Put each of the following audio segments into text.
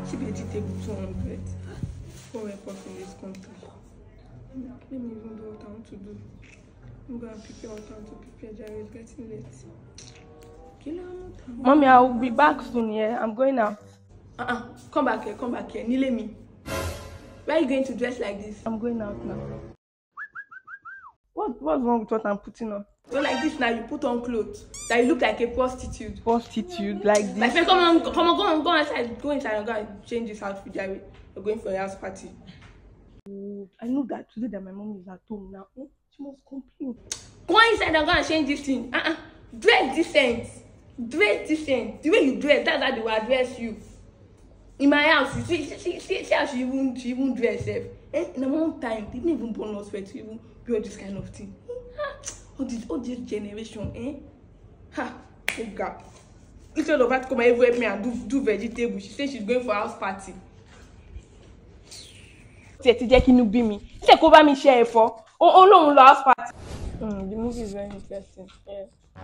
cheap vegetable 200. Poor report in this country. Let me even do what I want to do. I'm going to prepare what I want to prepare. Jerry is getting late. Mommy, I will be back soon, yeah? I'm going out. Come back here, Nile me. Where are you going to dress like this? I'm going out now. What's wrong with what I'm putting on? So like this now, you put on clothes that you look like a prostitute. Prostitute, like this? My friend, come on, go inside. Go inside and go and change this outfit, Jerry. You're going for a house party. I know that today that my mom is at home now. She must complain. Go inside and go and change this thing. Dress decent. Dress decent. The way you dress, that's how they will address you. In my house, you see how she even dress herself. In a long time, they didn't even born us to even do this kind of thing. All this generation, Ha, oh God. Instead of her to come and help me and do vegetables, she said she's going for a house party. She cover me share for. Oh no, house party. The movie is very interesting. Yeah.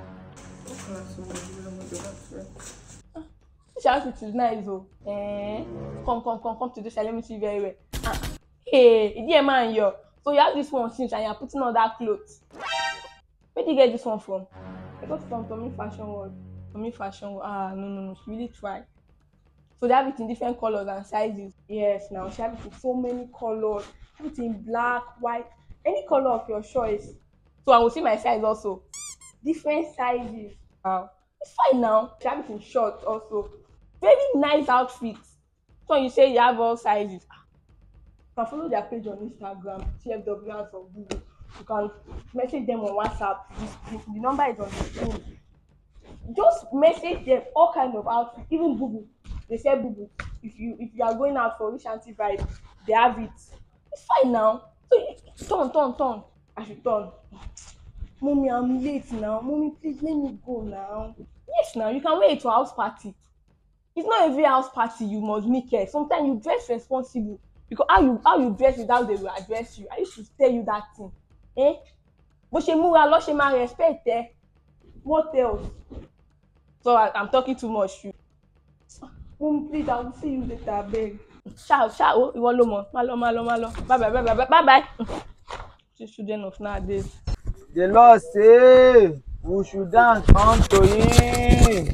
This outfit is nice, oh. Come to this side. Let me see very well. Hey, dear man, yo. So you have this one since and you're putting on that clothes. Where did you get this one from? I got it from Tommy Fashion World. Tommy Fashion World. No. She really tried. So they have it in different colors and sizes. Yes, now she have it in so many colors. Have it in black, white, any color of your choice. So I will see my size also. Different sizes. It's fine now. She have it in shorts also. Very nice outfits. So you say you have all sizes. You can follow their page on Instagram, TFW House of Google. You can message them on WhatsApp. The number is on the screen. Just message them all kind of outfits, even boo-boo. They say boo-boo. If you are going out for rich auntie vibe, they have it. It's fine now. So turn. I should turn. Mommy, I'm late now. Mommy, please let me go now. Yes, now you can wear it to a house party. It's not every house party you must make it. Sometimes you dress responsible. Because how you dress is how they will address you. I used to tell you that thing. But she move a lot, she might respect. What else? So I'm talking too much. Mom, please, I will see you later, babe. Ciao. You want more? Malo. Bye. Children of nowadays. The Lord say we should dance unto Him.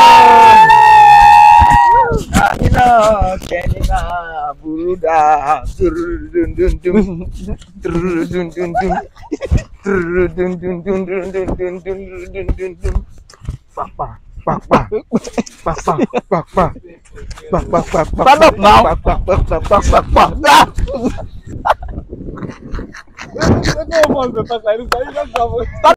Kenina Buruda. Papa. Stand up now.